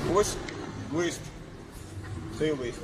Ось лист. Цей лист.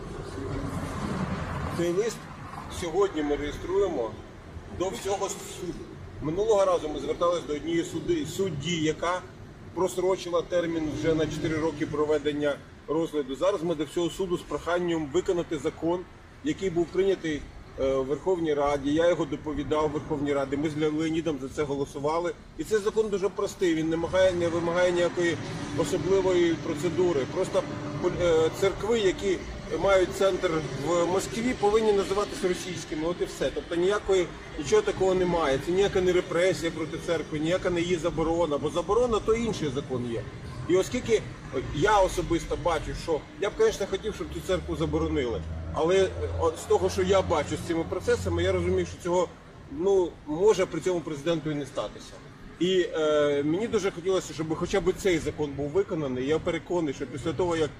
Цей лист сьогодні ми реєструємо до всього суду. Минулого разу ми зверталися до однієї судді, яка просрочила термін вже на 4 роки проведення розгляду. Зараз ми до всього суду з проханням виконати закон, який був прийнятий в Верховній Раді. Я його доповідав в Верховній Раді. Ми з Леонідом за це голосували. І цей закон дуже простий. Він не вимагає ніякої особливої процедури. Просто церкви, які мають центр в Москві, повинні називатися російськими. От і все. Тобто нічого такого немає. Це ніяка не репресія проти церкви, ніяка не її заборона. Бо заборона – то інший закон є. І оскільки я особисто бачу, що я б, звісно, хотів, щоб цю церкву заборонили. Але з того, що я бачу з цими процесами, я розумію, що цього може при цьому президенту і не статися. І мені дуже хотілося, щоб хоча б цей закон був виконаний. Я переконаний, що після того, як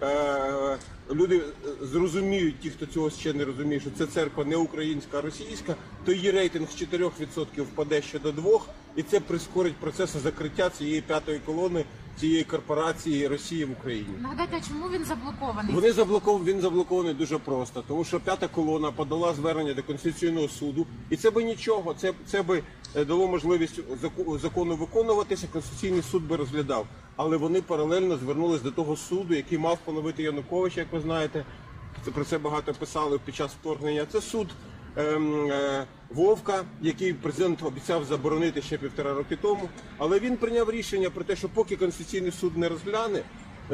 люди зрозуміють, ті, хто цього ще не розуміє, що це церква не українська, а російська, то її рейтинг з 4% впаде ще до 2%, і це прискорить процес закриття цієї п'ятої колони, цієї корпорації Росії в Україні. Нагадайте, а чому він заблокований? Він заблокований дуже просто, тому що п'ята колона подала звернення до Конституційного суду, і це би нічого, це би дало можливість закону виконуватися, Конституційний суд би розглядав. Але вони паралельно звернулись до того суду, який мав поновити Януковича, як ви знаєте, про це багато писали під час вторгнення. Це суд Вовка, який президент обіцяв заборонити ще 1,5 роки тому. Але він прийняв рішення про те, що поки Конституційний суд не розгляне,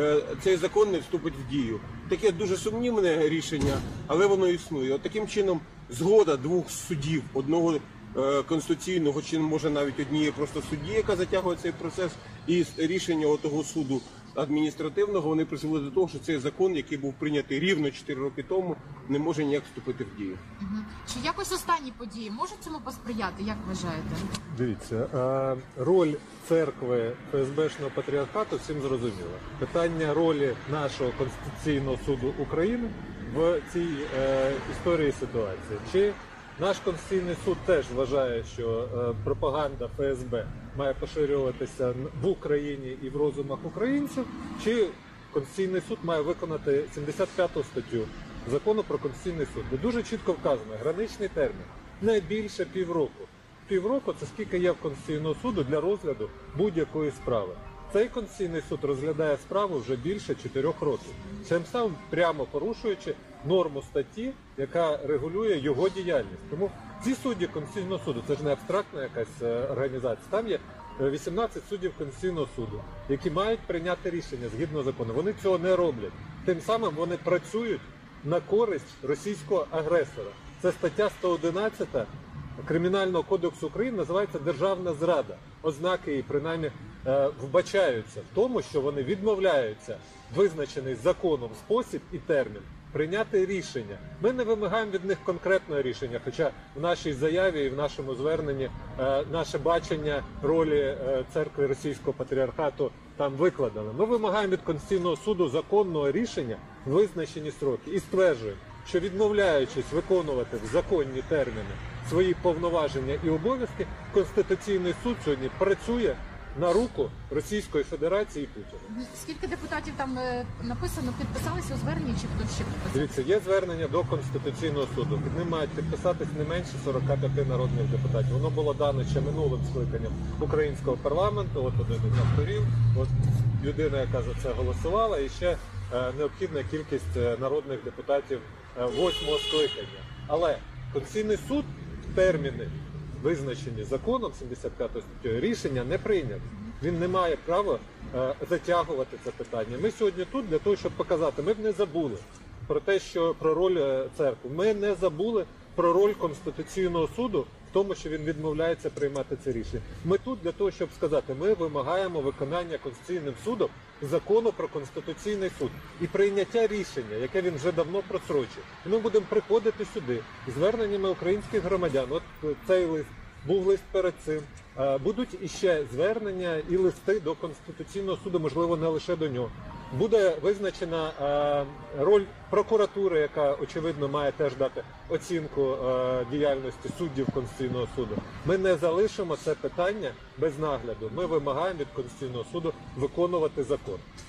цей закон не вступить в дію. Таке дуже сумнівне рішення, але воно існує. От таким чином згода двох судів, одного конституційного, чи може навіть однієї просто судді, яка затягує цей процес, і рішення того суду адміністративного, вони призвели до того, що цей закон, який був прийнятий рівно 4 роки тому, не може ніяк вступити в дію. Чи якось останні події можуть цьому посприяти, як вважаєте? Дивіться, роль церкви ФСБшного патріархату всім зрозуміла. Питання ролі нашого Конституційного суду України в цій історії ситуації. Чи наш Конституційний суд теж вважає, що пропаганда ФСБ має поширюватися в Україні і в розумах українців, чи Конституційний суд має виконати 75-ту статтю Закону про Конституційний суд, де дуже чітко вказано граничний термін – не більше півроку. Півроку – це скільки є в Конституційного суду для розгляду будь-якої справи. Цей Конституційний суд розглядає справу вже більше 4 років, цим самим прямо порушуючи норму статті, яка регулює його діяльність. Тому ці судді Конституційного суду, це ж не абстрактна якась організація, там є 18 суддів Конституційного суду, які мають прийняти рішення згідно закону. Вони цього не роблять. Тим самим вони працюють на користь російського агресора. Це стаття 111 Кримінального кодексу України називається «Державна зрада». Ознаки її, принаймні, вбачаються в тому, що вони відмовляються визначений законом спосіб і термін прийняти рішення. Ми не вимагаємо від них конкретного рішення, хоча в нашій заяві і в нашому зверненні наше бачення ролі церкви Російського патріархату там викладено. Ми вимагаємо від Конституційного суду законного рішення в визначені строки і стверджуємо, що відмовляючись виконувати в законні терміни свої повноваження і обов'язки, Конституційний суд сьогодні працює на руку Російської Федерації і Путіна. Скільки депутатів там написано, підписалися у зверненні, чи хто ще підписав? Дивіться, є звернення до Конституційного суду. Під ним мають підписатись не менше 45 народних депутатів. Воно було дано ще минулим скликанням українського парламенту. От один із авторів, от людина, яка за це голосувала, і ще необхідна кількість народних депутатів 8-го скликання. Але Конституційний суд терміни, визначені законом 75 статтею, рішення не прийняв. Він не має права затягувати це питання. Ми сьогодні тут для того, щоб показати, ми б не забули про те, що про роль церкви. Ми не забули про роль Конституційного суду в тому, що він відмовляється приймати це рішення. Ми тут для того, щоб сказати, ми вимагаємо виконання Конституційним судом Закону про Конституційний суд і прийняття рішення, яке він вже давно просрочив. І ми будемо приходити сюди з зверненнями українських громадян. От цей лист, був лист перед цим. Будуть іще звернення і листи до Конституційного суду, можливо, не лише до нього. Буде визначена роль прокуратури, яка, очевидно, має теж дати оцінку діяльності суддів Конституційного суду. Ми не залишимо це питання без нагляду. Ми вимагаємо від Конституційного суду виконувати закон.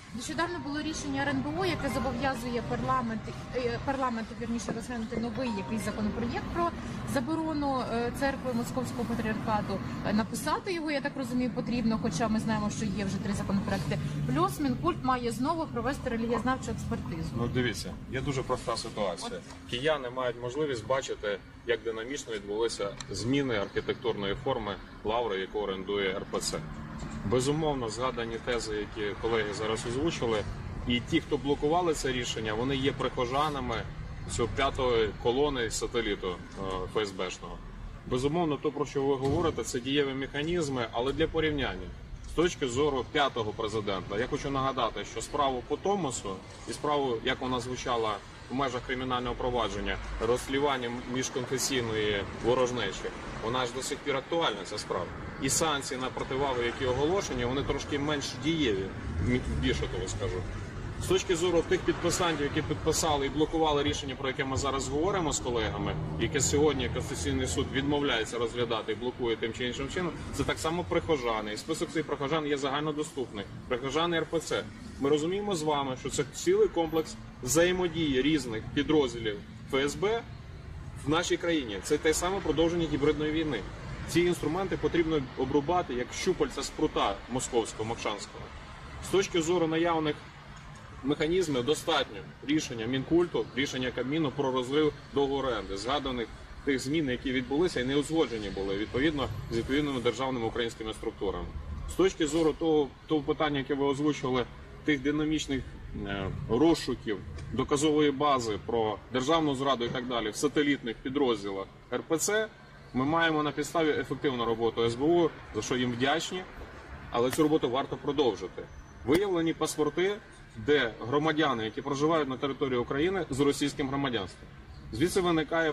Нещодавно було рішення РНБО, яке зобов'язує парламенту вірніше розглянути новий якийсь законопроєкт про заборону церкви Московського патріархату. Написати його, я так розумію, потрібно, хоча ми знаємо, що є вже 3 законопроекти. Плюс Мінкульт має знову провести релігієзнавчу експертизу. Ну дивіться, є дуже проста ситуація. Кияни мають можливість бачити, як динамічно відбулися зміни архітектурної форми лаври, яку орендує РПЦ. Безумовно, згадані тези, які колеги зараз озвучили, і ті, хто блокували це рішення, вони є прихожанами цього 5-ї колони сателіту ФСБшного. Безумовно, то, про що ви говорите, це дієві механізми, але для порівняння. З точки зору 5-го президента, я хочу нагадати, що справу по Томосу і справу, як вона звучала в межах кримінального провадження, розслідування міжконфесійної ворожнечі, вона ж до сих пір актуальна, ця справа. І санкції на противагу, які оголошені, вони трошки менш дієві, більше того скажу. З точки зору тих підписантів, які підписали і блокували рішення, про яке ми зараз говоримо з колегами, яке сьогодні Конституційний суд відмовляється розглядати і блокує тим чи іншим чином, це так само прихожани. І список цих прихожан є загальнодоступний. Прихожани РПЦ. Ми розуміємо з вами, що це цілий комплекс взаємодії різних підрозділів ФСБ в нашій країні. Це те саме продовження гібридної війни. Ці інструменти потрібно обрубати як щупальця спрута московського, мокшанського. З точки зору наявних механізмів достатньо рішення Мінкульту, рішення Кабміну про розрив договору оренди, згаданих тих змін, які відбулися і не узгоджені були відповідно з відповідними державними українськими структурами. З точки зору того питання, яке ви озвучували, тих динамічних розшуків, доказової бази про державну зраду і так далі в сателітних підрозділах РПЦ, ми маємо на підставі ефективну роботу СБУ, за що їм вдячні, але цю роботу варто продовжити. Виявлені паспорти, де громадяни, які проживають на території України, з російським громадянством. Звідси виникає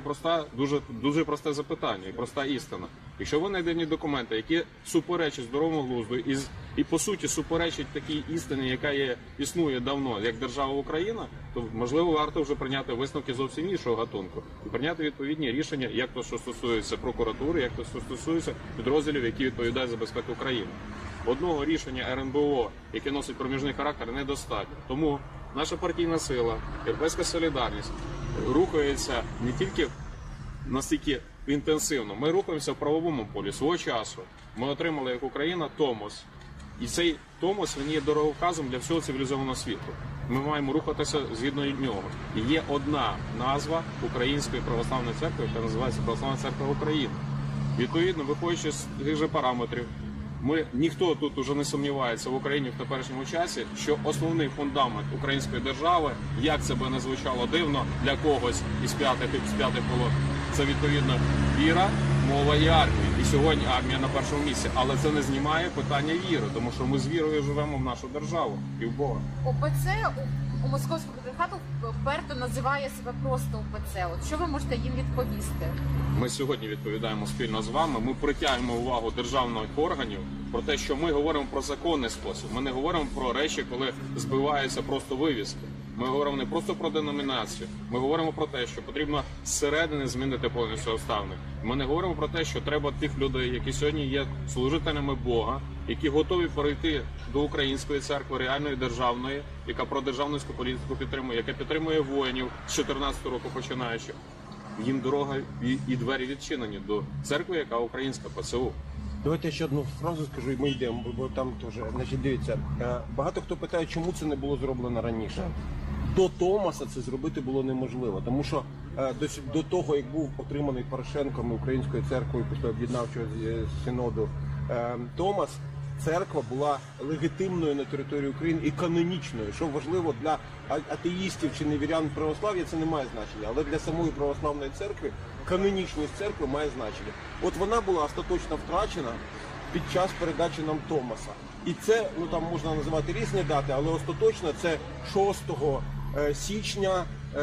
дуже просте запитання і проста істина. Якщо ви знайдені документи, які суперечать здоровому глузду і по суті суперечать такій істині, яка існує давно, як держава Україна, то можливо варто вже прийняти висновки зовсім іншого гатунку і прийняти відповідні рішення, як то, що стосується прокуратури, як то, що стосується підрозділів, які відповідають за безпеку країни. Одного рішення РНБО, яке носить проміжний характер, недостатньо. Тому наша партійна сила, Європейська солідарність рухається не тільки настільки інтенсивно, ми рухаємося в правовому полі. Свого часу ми отримали як Україна Томос. І цей Томос, він є дороговказом для всього цивілізованого світу. Ми маємо рухатися згідно нього. І є одна назва Української православної церкви, яка називається Православна церква України. Відповідно, виходячи з тих же параметрів, ніхто тут уже не сумнівається в Україні в теперішньому часі, що основний фундамент української держави, як це би не звучало дивно для когось із п'ятих колон, це відповідно віра, мова і армія. І сьогодні армія на першому місці. Але це не знімає питання віри, тому що ми з вірою живемо в нашу державу і в Бога. ОПЦ у Московського патріархату вперто називає себе просто ОПЦ. От що ви можете їм відповісти? Ми сьогодні відповідаємо спільно з вами. Ми притягуємо увагу державних органів про те, що ми говоримо про законний спосіб. Ми не говоримо про речі, коли збиваються просто вивіски. Ми говоримо не просто про деномінацію. Ми говоримо про те, що потрібно зсередини змінити повністю обставини. Ми не говоримо про те, що треба тих людей, які сьогодні є служителями Бога, які готові перейти до української церкви, реальної державної, яка про державницьку політику підтримує, яка підтримує воїнів з 14 року починаючи. Їм дорога і двері відчинені до церкви, яка українська ПЦУ. Давайте я ще одну фразу скажу, і ми йдемо, бо там теж, значить, дивіться, багато хто питає, чому це не було зроблено раніше. До Томаса це зробити було неможливо, тому що до того, як був отриманий Порошенком і Українською церквою після об'єднавчого синоду Томас, церква була легітимною на території України і канонічною, що важливо для атеїстів чи невірян православ'я, це не має значення, але для самої православної церкви канонічність церкви має значення. От вона була остаточно втрачена під час передачі нам Томаса. І це, ну там можна називати різні дати, але остаточно це 6 січня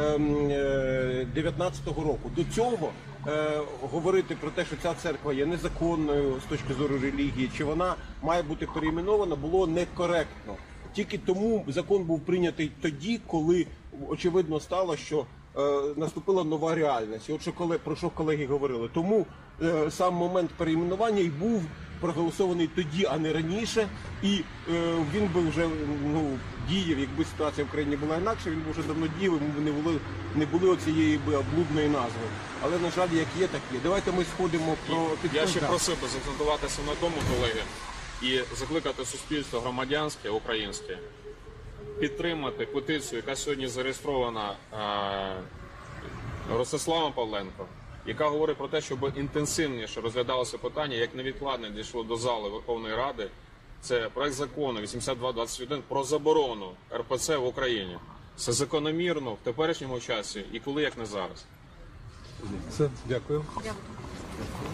2019 року. До цього говорити про те, що ця церква є незаконною з точки зору релігії, чи вона має бути перейменована, було некоректно. Тільки тому закон був прийнятий тоді, коли очевидно стало, що наступила нова реальність. І от що про що колеги говорили. Тому сам момент перейменування і був проголосований тоді, а не раніше, і він би вже діяв, якби ситуація в країні була інакше, він би вже давно діяв, йому не були оцієї облудної назви. Але, на жаль, як є, так є. Давайте ми сходимо про Я ще просив би закцентуватися на тому, колеги, і закликати суспільство громадянське, українське, підтримати петицію, яка сьогодні зареєстрована Ростиславом Павленко, яка говорить про те, щоб інтенсивніше розглядалося питання, як невідкладне дійшло до зали Верховної Ради. Це проект закону 8221 про заборону РПЦ в Україні. Це закономірно в теперішньому часі і коли, як не зараз. Все, дякую. Дякую.